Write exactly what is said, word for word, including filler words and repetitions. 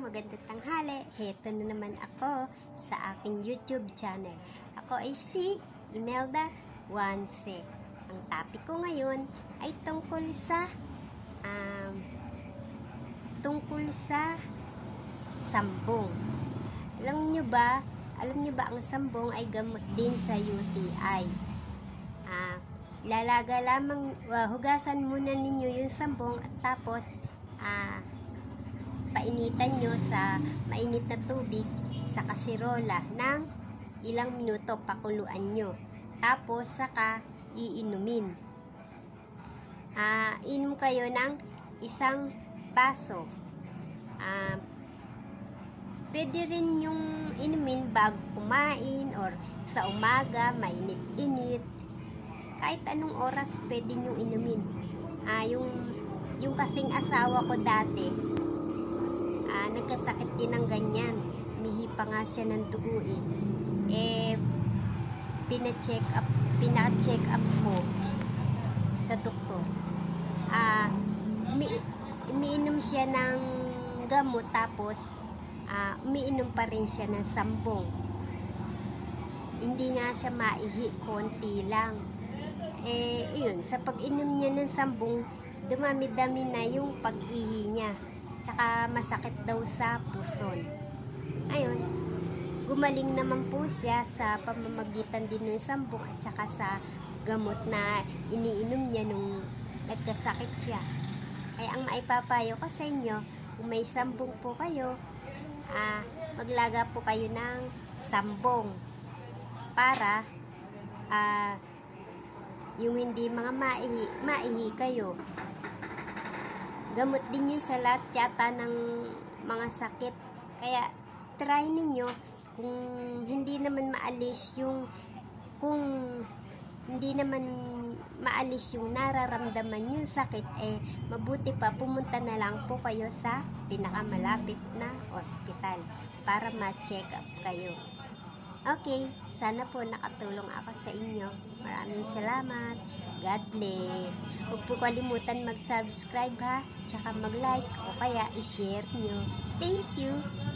magandang tanghali. Heto na naman ako sa aking YouTube channel. Ako ay si Imelda Juanfe. Ang topic ko ngayon ay tungkol sa um, tungkol sa sambong. Alam nyo ba, alam nyo ba ang sambong ay gamot din sa U T I? Ah, lalaga lamang, uh, hugasan muna ninyo yung sambong at tapos ah, painitan nyo sa mainit na tubig sa kasirola ng ilang minuto, pakuluan nyo. Tapos saka iinumin. Ah, inom kayo ng isang baso. Ah, pwede rin yung inumin bago kumain or sa umaga, mainit-init. Kahit anong oras pwede nyo inumin. Ah, yung, yung kasing asawa ko dati, Ah, nagkasakit din ng ganyan. Mihipa nga siya ng dugo eh. Eh, pina-check up, pina-check up ko sa doktor. Ah, umi umiinom siya ng gamot tapos ah, umiinom pa rin siya ng sambong. Hindi nga siya maihi, konti lang. Eh, yun, sa pag-inom niya ng sambong, dumami-dami na yung pag-ihi niya. Tsaka masakit daw sa puson. Ayun, gumaling naman po siya sa pamamagitan din ng sambong at saka sa gamot na iniinom niya nung nagkasakit siya. Ay ang maipapayo ko sa inyo, kung may sambong po kayo, ah, maglaga po kayo ng sambong para ah, yung hindi mga maihi, maihi kayo. Gamot din yun sa lahat yata ng mga sakit. Kaya try ninyo kung hindi naman maalis yung kung hindi naman maalis yung nararamdaman yung sakit, eh mabuti pa pumunta na lang po kayo sa pinakamalapit na ospital para ma-check up kayo. Okay, sana po nakatulong ako sa inyo. Maraming salamat. God bless. Huwag po kalimutan mag-subscribe ha, tsaka mag-like o kaya i-share nyo. Thank you.